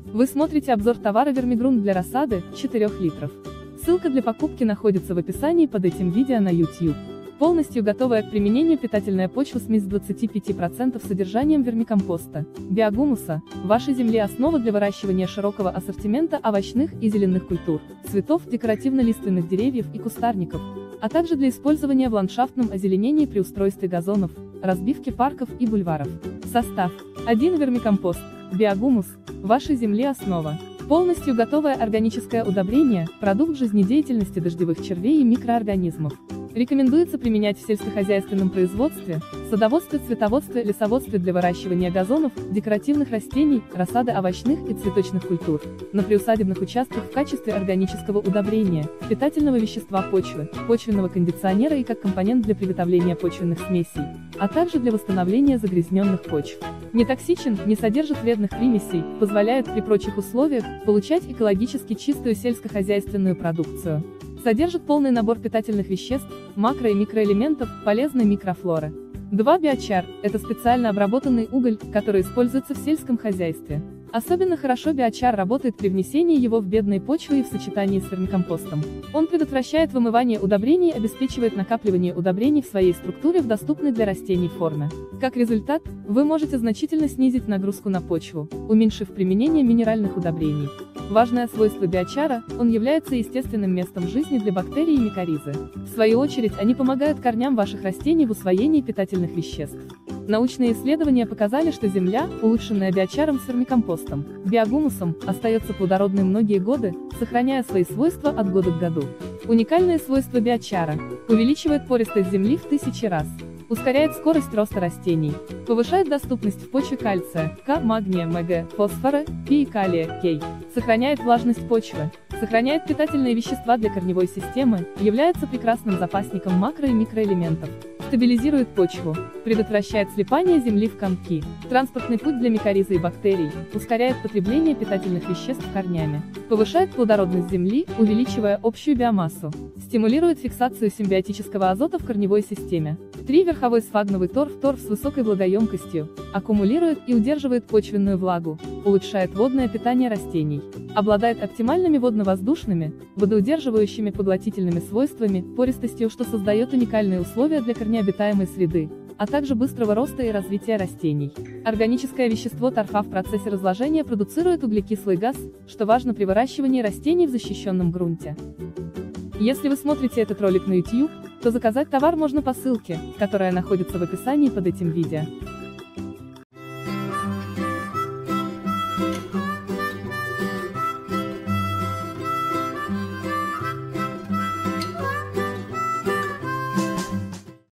Вы смотрите обзор товара вермигрунт для рассады, 4 литров. Ссылка для покупки находится в описании под этим видео на YouTube. Полностью готовая к применению питательная почва смесь с 25% содержанием вермикомпоста, биогумуса, вашей земли основа для выращивания широкого ассортимента овощных и зеленых культур, цветов, декоративно-лиственных деревьев и кустарников, а также для использования в ландшафтном озеленении при устройстве газонов, разбивке парков и бульваров. Состав. 1 вермикомпост, биогумус, вашей земли основа. Полностью готовое органическое удобрение, продукт жизнедеятельности дождевых червей и микроорганизмов. Рекомендуется применять в сельскохозяйственном производстве, садоводстве, цветоводстве, лесоводстве для выращивания газонов, декоративных растений, рассады овощных и цветочных культур, на приусадебных участках в качестве органического удобрения, питательного вещества почвы, почвенного кондиционера и как компонент для приготовления почвенных смесей, а также для восстановления загрязненных почв. Не токсичен, не содержит вредных примесей, позволяет при прочих условиях получать экологически чистую сельскохозяйственную продукцию. Содержит полный набор питательных веществ, макро- и микроэлементов, полезной микрофлоры. 2 биочар – это специально обработанный уголь, который используется в сельском хозяйстве. Особенно хорошо биочар работает при внесении его в бедные почвы и в сочетании с вермикомпостом. Он предотвращает вымывание удобрений и обеспечивает накапливание удобрений в своей структуре в доступной для растений форме. Как результат, вы можете значительно снизить нагрузку на почву, уменьшив применение минеральных удобрений. Важное свойство биочара – он является естественным местом жизни для бактерий и микоризы. В свою очередь, они помогают корням ваших растений в усвоении питательных веществ. Научные исследования показали, что земля, улучшенная биочаром с вермикомпостом, биогумусом, остается плодородной многие годы, сохраняя свои свойства от года к году. Уникальные свойства биочара: увеличивает пористость земли в 1000 раз. Ускоряет скорость роста растений, повышает доступность в почве кальция, К, магния, МГ, фосфора, П и калия, К, сохраняет влажность почвы, сохраняет питательные вещества для корневой системы, является прекрасным запасником макро- и микроэлементов, стабилизирует почву, предотвращает слипание земли в комки, транспортный путь для микоризы и бактерий, ускоряет потребление питательных веществ корнями, повышает плодородность земли, увеличивая общую биомассу, стимулирует фиксацию симбиотического азота в корневой системе. 3 верховой сфагновый торф с высокой влагоемкостью, аккумулирует и удерживает почвенную влагу, улучшает водное питание растений, обладает оптимальными водно-воздушными, водоудерживающими поглотительными свойствами, пористостью, что создает уникальные условия для корнеобитаемой среды, а также быстрого роста и развития растений. Органическое вещество торфа в процессе разложения продуцирует углекислый газ, что важно при выращивании растений в защищенном грунте. Если вы смотрите этот ролик на YouTube, то заказать товар можно по ссылке, которая находится в описании под этим видео.